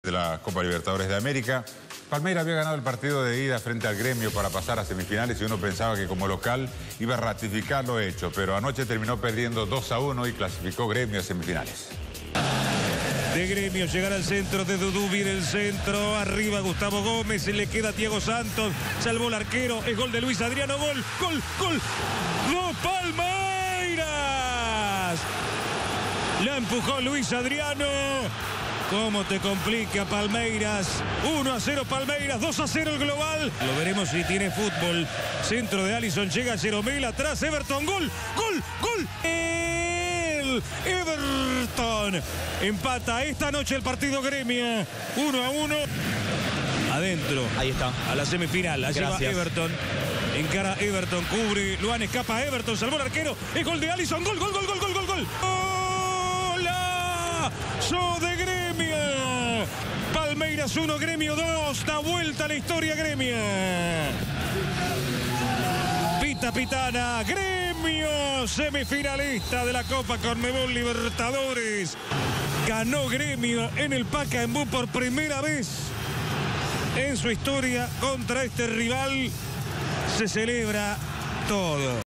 de la Copa Libertadores de América. Palmeiras había ganado el partido de ida frente al Gremio para pasar a semifinales y uno pensaba que como local iba a ratificar lo hecho, pero anoche terminó perdiendo 2-1 y clasificó Gremio a semifinales. De Gremio llegar al centro de Dudú, viene el centro, arriba Gustavo Gómez, se le queda Thiago Santos, salvó el arquero, es gol de Luis Adriano, gol, ¡no, Palmeiras! La empujó Luis Adriano. ¿Cómo te complica Palmeiras? 1-0 Palmeiras, 2-0 el global. Lo veremos si tiene fútbol. Centro de Alisson, llega Jeromel, atrás Everton, gol. Everton empata esta noche el partido Gremio, 1-1. Adentro. Ahí está. A la semifinal, la lleva Everton. Encara Everton, cubre, Luan escapa Everton, salvó el arquero. Es gol de Alisson, gol. ¡Golazo de Gremio! Palmeiras 1, Gremio 2. Da vuelta a la historia Gremio. Pita Pitana, Gremio, semifinalista de la Copa Conmebol Libertadores. Ganó Gremio en el Pacaembu por primera vez en su historia contra este rival. Se celebra todo.